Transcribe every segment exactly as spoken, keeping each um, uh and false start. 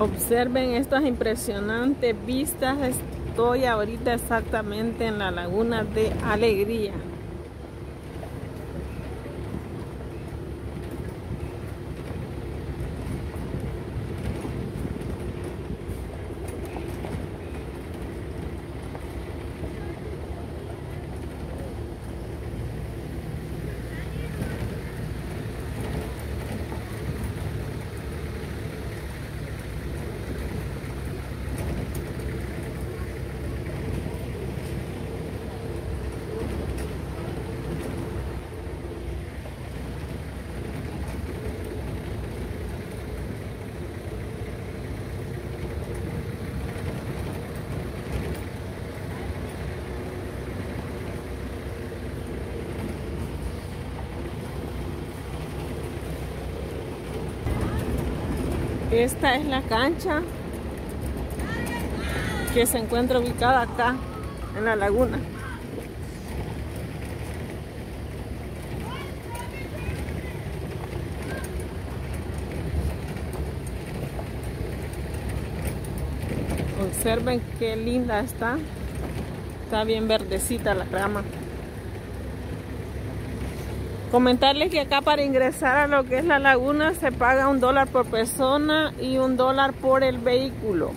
Observen estas impresionantes vistas. Estoy ahorita exactamente en la laguna de Alegría. Esta es la cancha que se encuentra ubicada acá en la laguna. Observen qué linda está. Está bien verdecita la rama. Comentarles que acá para ingresar a lo que es la laguna se paga un dólar por persona y un dólar por el vehículo.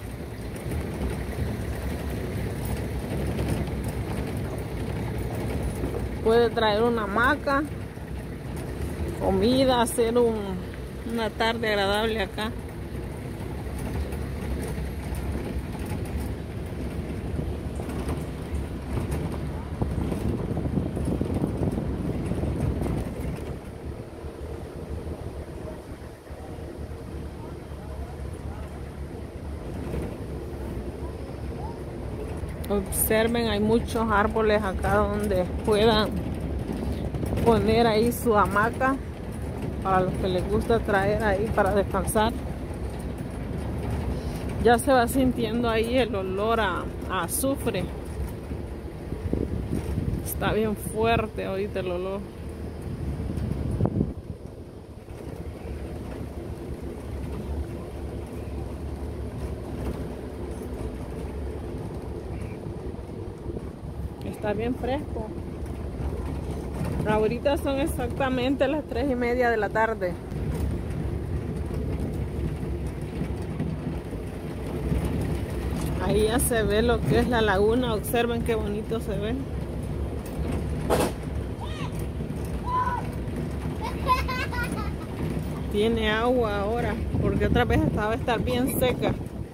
Puede traer una hamaca, comida, hacer un, una tarde agradable acá. Observen, hay muchos árboles acá donde puedan poner ahí su hamaca para los que les gusta traer ahí para descansar. Ya se va sintiendo ahí el olor a, a azufre. Está bien fuerte ahorita el olor. Está bien fresco. Ahorita son exactamente las tres y media de la tarde. Ahí ya se ve lo que es la laguna. Observen qué bonito se ve. Tiene agua ahora, porque otra vez estaba a estar bien seca.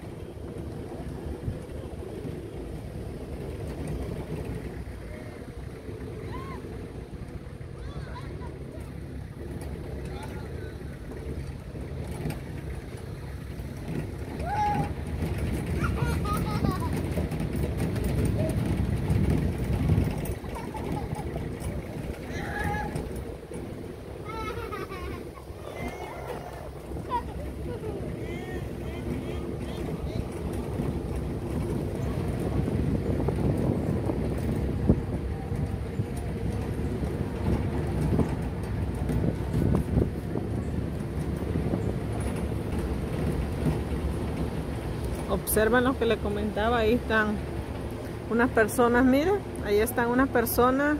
Observen lo que les comentaba, ahí están unas personas, miren, ahí están unas personas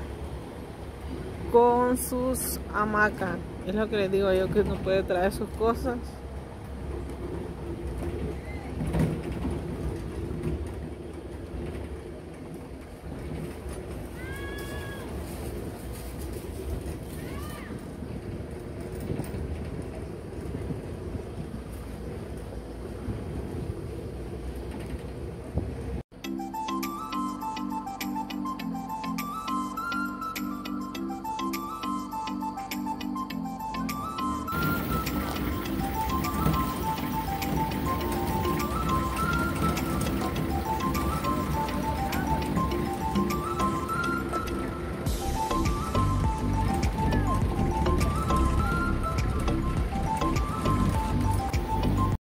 con sus hamacas. Es lo que les digo yo, que uno puede traer sus cosas